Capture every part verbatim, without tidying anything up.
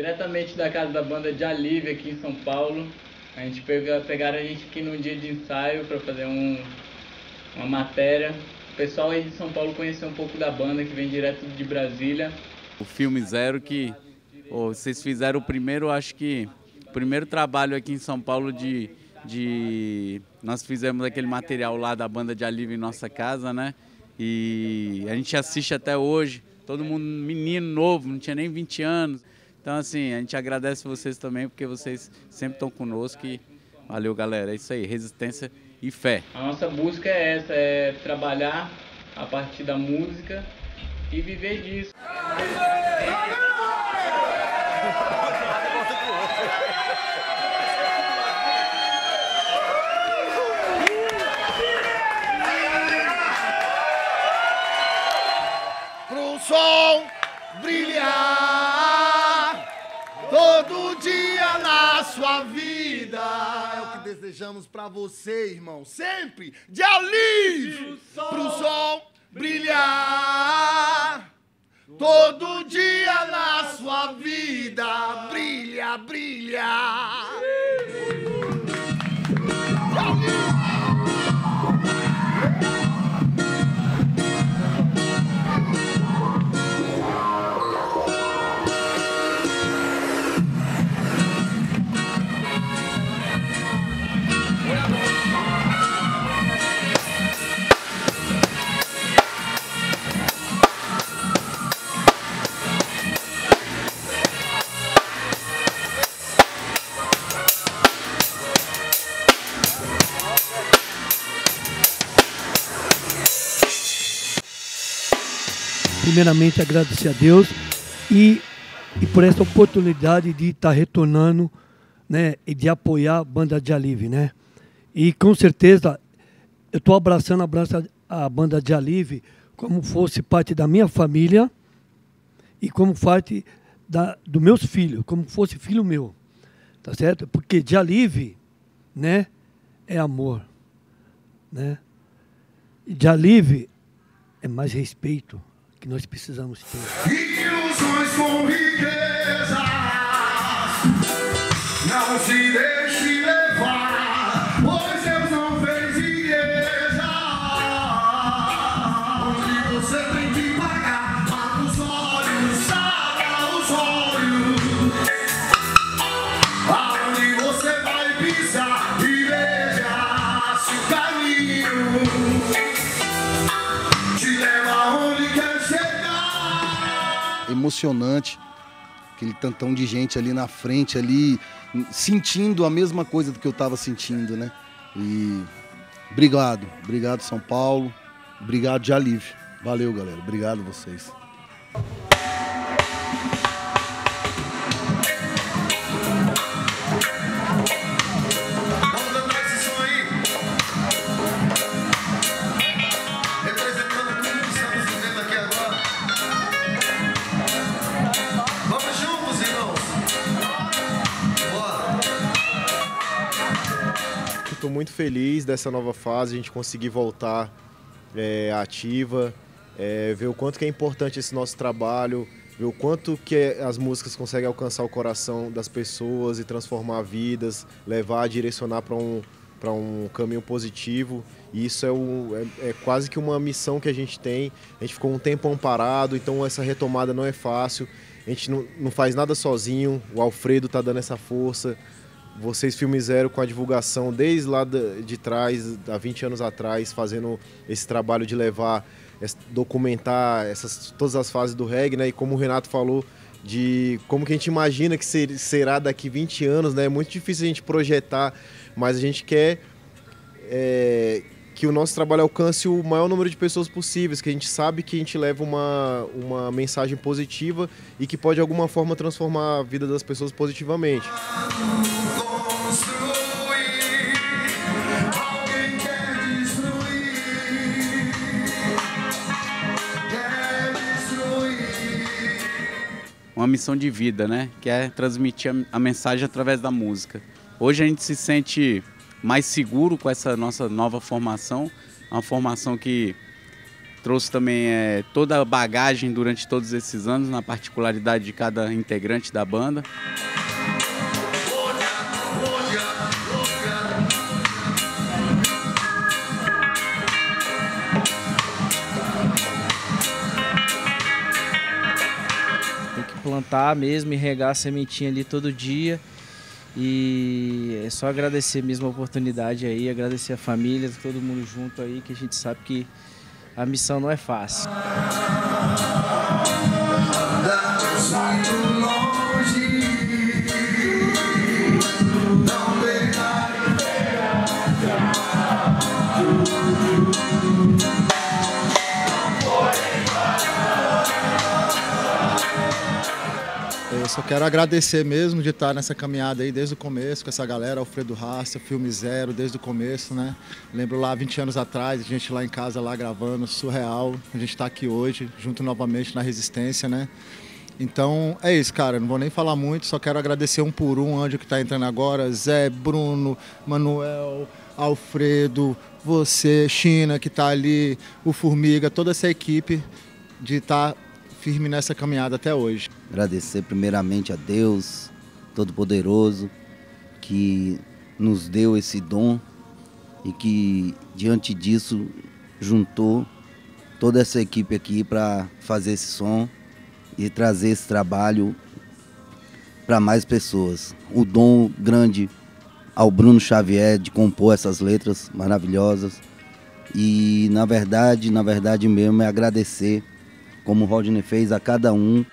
diretamente da casa da banda de Alívio aqui em São Paulo. A gente pega, pegaram a gente aqui num dia de ensaio para fazer um, uma matéria. O pessoal aí de São Paulo conheceu um pouco da banda, que vem direto de Brasília. O Filme Zero, que oh, vocês fizeram o primeiro, acho que o primeiro trabalho aqui em São Paulo de, de... Nós fizemos aquele material lá da banda de Alívio em nossa casa, né? E a gente assiste até hoje, todo mundo menino novo, não tinha nem vinte anos. Então, assim, a gente agradece vocês também, porque vocês sempre estão conosco. E valeu, galera. É isso aí, resistência e fé. A nossa busca é essa, é trabalhar a partir da música e viver disso. Pro sol brilhar todo dia na sua vida. É o que desejamos pra você, irmão. Sempre de alívio. Pro sol brilhar todo dia na sua vida. Brilha, brilha. Primeiramente, agradecer a Deus e, e por essa oportunidade de estar retornando, né, e de apoiar a banda de Alívio, né? E com certeza eu estou abraçando abraça a banda de Alívio como fosse parte da minha família e como parte da, dos meus filhos, como fosse filho meu, tá certo? Porque de Alívio, né, é amor, né? E de Alívio é mais respeito que nós precisamos ter. Ilusões com riquezas, não se deixe levar, pois Deus não fez igreja onde você tem que pagar. Mata os olhos, saca os olhos, aonde você vai pisar e veja se o caminho te leva aonde quer. Emocionante, aquele tantão de gente ali na frente, ali sentindo a mesma coisa do que eu estava sentindo, né? E obrigado, obrigado São Paulo, obrigado de Alívio. Valeu, galera, obrigado a vocês. Estou muito feliz dessa nova fase, a gente conseguir voltar é, ativa, é, ver o quanto que é importante esse nosso trabalho, ver o quanto que as músicas conseguem alcançar o coração das pessoas e transformar vidas, levar, direcionar para um, para um caminho positivo. E isso é, o, é, é quase que uma missão que a gente tem. A gente ficou um tempão parado, então essa retomada não é fácil. A gente não, não faz nada sozinho, o Alfredo está dando essa força. Vocês, Filme Zero, com a divulgação desde lá de trás, há vinte anos atrás, fazendo esse trabalho de levar, documentar essas, todas as fases do reggae, né? E como o Renato falou, de como que a gente imagina que ser, será daqui vinte anos, né? É muito difícil a gente projetar, mas a gente quer é, que o nosso trabalho alcance o maior número de pessoas possíveis, que a gente sabe que a gente leva uma, uma mensagem positiva e que pode de alguma forma transformar a vida das pessoas positivamente. Uma missão de vida, né? Que é transmitir a mensagem através da música. Hoje a gente se sente mais seguro com essa nossa nova formação, uma formação que trouxe também é, toda a bagagem durante todos esses anos, na particularidade de cada integrante da banda. Tem que plantar mesmo e regar a sementinha ali todo dia. E é só agradecer mesmo a oportunidade aí, agradecer a família, todo mundo junto aí, que a gente sabe que a missão não é fácil. Eu só quero agradecer mesmo de estar nessa caminhada aí desde o começo, com essa galera, Alfredo Rasta, Filme Zero, desde o começo, né? Lembro lá, vinte anos atrás, a gente lá em casa, lá gravando, surreal. A gente está aqui hoje, junto novamente na Resistência, né? Então, é isso, cara. Não vou nem falar muito, só quero agradecer um por um, Anjo que está entrando agora, Zé, Bruno, Manuel, Alfredo, você, China, que está ali, o Formiga, toda essa equipe de estar firme nessa caminhada até hoje. Agradecer primeiramente a Deus Todo-Poderoso, que nos deu esse dom e que, diante disso, juntou toda essa equipe aqui para fazer esse som e trazer esse trabalho para mais pessoas. O dom grande ao Bruno Xavier de compor essas letras maravilhosas e, na verdade, na verdade mesmo, é agradecer, como o Rodney fez, a cada um.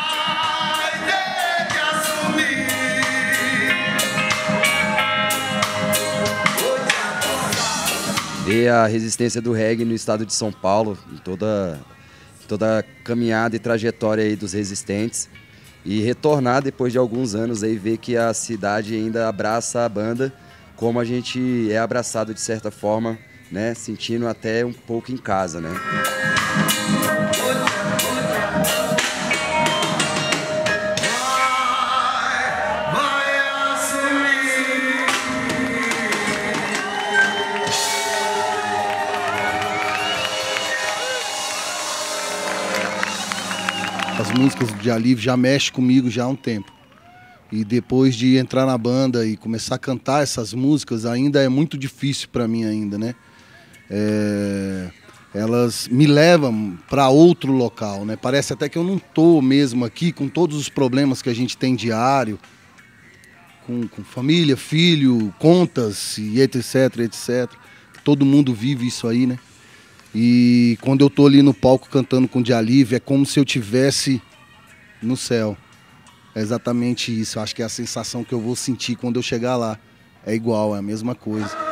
Ver a resistência do reggae no estado de São Paulo, em toda, toda a caminhada e trajetória aí dos resistentes, e retornar depois de alguns anos aí, ver que a cidade ainda abraça a banda como a gente é abraçado de certa forma, né, sentindo até um pouco em casa, né? As músicas de Alívio já mexem comigo já há um tempo. E depois de entrar na banda e começar a cantar essas músicas, ainda é muito difícil para mim ainda, né? É... Elas me levam para outro local, né? Parece até que eu não tô mesmo aqui com todos os problemas que a gente tem diário, com, com família, filho, contas e etc, etcétera. Todo mundo vive isso aí, né? E quando eu tô ali no palco cantando com De Alívio, é como se eu tivesse no céu. É exatamente isso. Eu acho que é a sensação que eu vou sentir quando eu chegar lá. É igual, é a mesma coisa.